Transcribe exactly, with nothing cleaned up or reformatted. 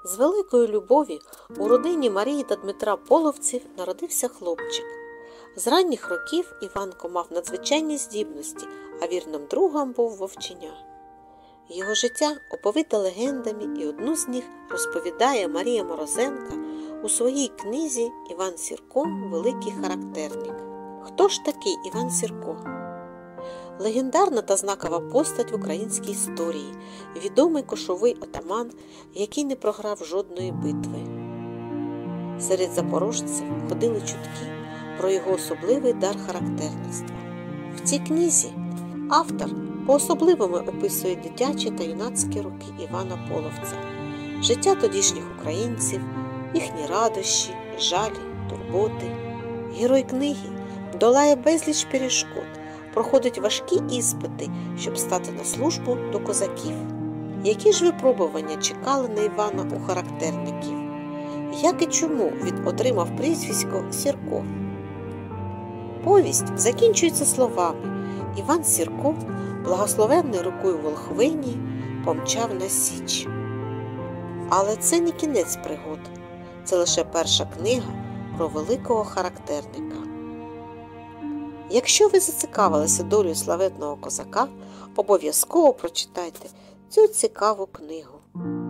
З великої любові у родині Марії та Дмитра Половців народився хлопчик. З ранніх років Іванко мав надзвичайні здібності, а вірним другом був вовченя. Його життя оповите легендами, і одну з них розповідає Марія Морозенка у своїй книзі «Іван Сірко. Великий характерник». Хто ж такий Іван Сірко? Легендарна та знакова постать в українській історії, відомий кошовий отаман, який не програв жодної битви. Серед запорожців ходили чутки про його особливий дар характерництва. В цій книзі автор по-особливому описує дитячі та юнацькі роки Івана Половця, життя тодішніх українців, їхні радощі, жалі, турботи. Герой книги долає безліч перешкод, проходить важкі іспити, щоб стати на службу до козаків. Які ж випробування чекали на Івана у характерників? Як і чому він отримав прізвисько Сірко? Повість закінчується словами: Іван Сірко, благословенний рукою волхвині, помчав на Січ. Але це не кінець пригод. Це лише перша книга про великого характерника. Якщо ви зацікавилися долею славетного козака, обов'язково прочитайте цю цікаву книгу.